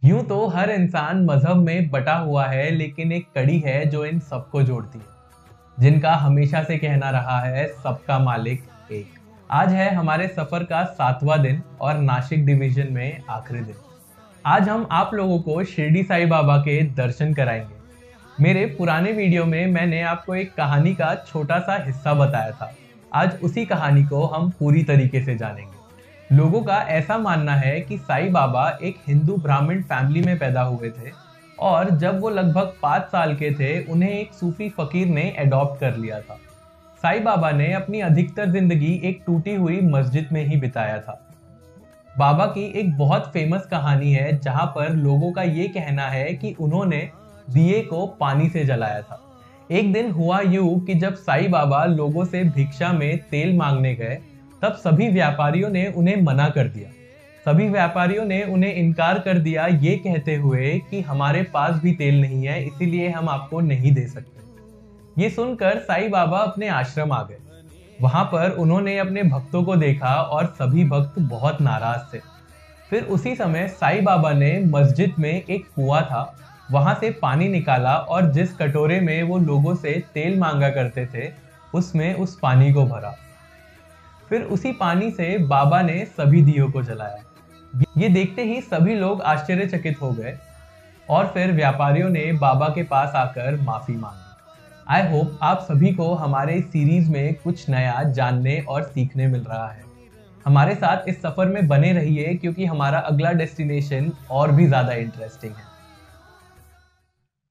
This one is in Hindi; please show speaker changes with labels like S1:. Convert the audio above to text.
S1: यूं तो हर इंसान मजहब में बटा हुआ है, लेकिन एक कड़ी है जो इन सबको जोड़ती है, जिनका हमेशा से कहना रहा है सबका मालिक एक। आज है हमारे सफर का 7वां दिन और नासिक डिवीजन में आखिरी दिन। आज हम आप लोगों को शिरडी साईं बाबा के दर्शन कराएंगे। मेरे पुराने वीडियो में मैंने आपको एक कहानी का छोटा सा हिस्सा बताया था। आज उसी कहानी को हम पूरी तरीके से जानेंगे। लोगों का ऐसा मानना है कि साईं बाबा एक हिंदू ब्राह्मण फैमिली में पैदा हुए थे और जब वो लगभग 5 साल के थे उन्हें एक सूफी फकीर ने अडॉप्ट कर लिया था। साईं बाबा ने अपनी अधिकतर जिंदगी एक टूटी हुई मस्जिद में ही बिताया था। बाबा की एक बहुत फेमस कहानी है जहां पर लोगों का ये कहना है कि उन्होंने दिए को पानी से जलाया था। एक दिन हुआ यूं कि जब साईं बाबा लोगों से भिक्षा में तेल मांगने गए, तब सभी व्यापारियों ने उन्हें मना कर दिया। सभी व्यापारियों ने उन्हें इनकार कर दिया, ये कहते हुए कि हमारे पास भी तेल नहीं है, इसीलिए हम आपको नहीं दे सकते। ये सुनकर साईं बाबा अपने आश्रम आ गए। वहां पर उन्होंने अपने भक्तों को देखा और सभी भक्त बहुत नाराज थे। फिर उसी समय साईं बाबा ने मस्जिद में एक कुआं था, वहां से पानी निकाला और जिस कटोरे में वो लोगों से तेल मांगा करते थे उसमें उस पानी को भरा। फिर उसी पानी से बाबा ने सभी दियों को जलाया। ये देखते ही सभी लोग आश्चर्यचकित हो गए और फिर व्यापारियों ने बाबा के पास आकर माफी मांगी। आई होप आप सभी को हमारे सीरीज में कुछ नया जानने और सीखने मिल रहा है। हमारे साथ इस सफर में बने रहिए क्योंकि हमारा अगला डेस्टिनेशन और भी ज्यादा इंटरेस्टिंग है।